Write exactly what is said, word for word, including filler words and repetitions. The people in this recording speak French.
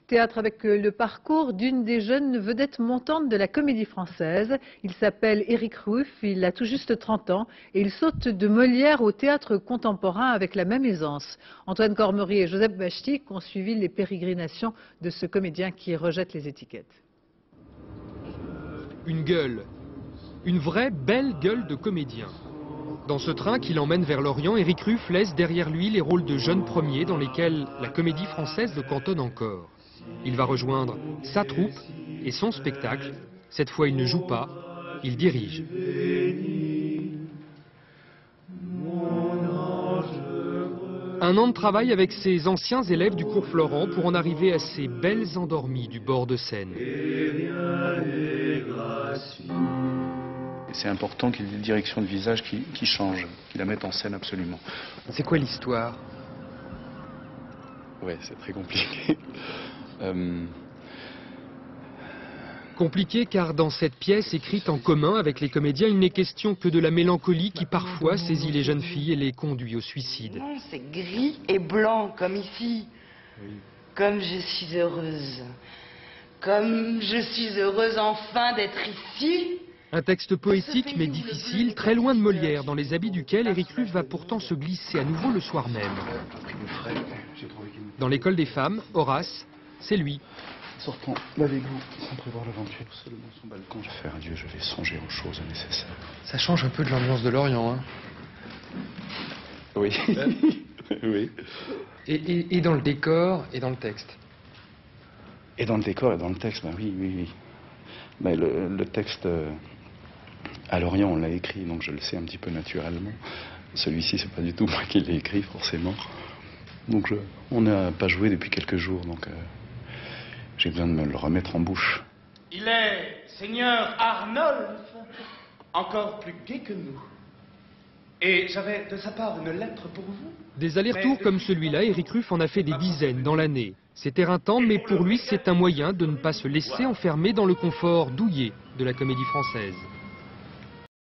Théâtre avec le parcours d'une des jeunes vedettes montantes de la comédie française. Il s'appelle Éric Ruff, il a tout juste trente ans et il saute de Molière au théâtre contemporain avec la même aisance. Antoine Cormery et Joseph Bachtik ont suivi les pérégrinations de ce comédien qui rejette les étiquettes. Une gueule, une vraie belle gueule de comédien. Dans ce train qui l'emmène vers l'Orient, Éric Ruff laisse derrière lui les rôles de jeunes premiers dans lesquels la comédie française le cantonne encore. Il va rejoindre sa troupe et son spectacle. Cette fois, il ne joue pas, il dirige. Un an de travail avec ses anciens élèves du cours Florent pour en arriver à ces belles endormies du bord de Seine. C'est important qu'il y ait des directions de visage qui, qui changent, qui la mettent en scène absolument. C'est quoi l'histoire? Ouais, c'est très compliqué. euh... Compliqué car dans cette pièce écrite en commun avec les comédiens, il n'est question que de la mélancolie qui parfois saisit les jeunes filles et les conduit au suicide. Non, c'est gris et blanc comme ici. Oui. Comme je suis heureuse. Comme je suis heureuse enfin d'être ici. Un texte poétique mais difficile, très loin de Molière, dans les habits duquel Éric Ruff va pourtant se glisser à nouveau le soir même. Dans l'école des femmes, Horace, c'est lui. Sortant avec vous, sans prévoir l'aventure, seulement son balcon. Je vais faire adieu, je vais songer aux choses nécessaires. Ça change un peu de l'ambiance de l'Orient, hein? Oui. Oui. Et, et, et dans le décor et dans le texte? Et dans le décor et dans le texte, ben oui, oui, oui. Ben le, le texte, euh, à l'Orient, on l'a écrit, donc je le sais un petit peu naturellement. Celui-ci, c'est pas du tout moi qui l'ai écrit, forcément. Donc je, on n'a pas joué depuis quelques jours, donc... Euh, j'ai besoin de me le remettre en bouche. Il est Seigneur Arnolphe, encore plus gai que nous. Et j'avais de sa part une lettre pour vous. Des allers-retours comme celui-là, Éric Ruff en a fait des dizaines dans l'année. C'est éreintant, mais pour lui, c'est un moyen de ne pas se laisser enfermer dans le confort douillet de la comédie française.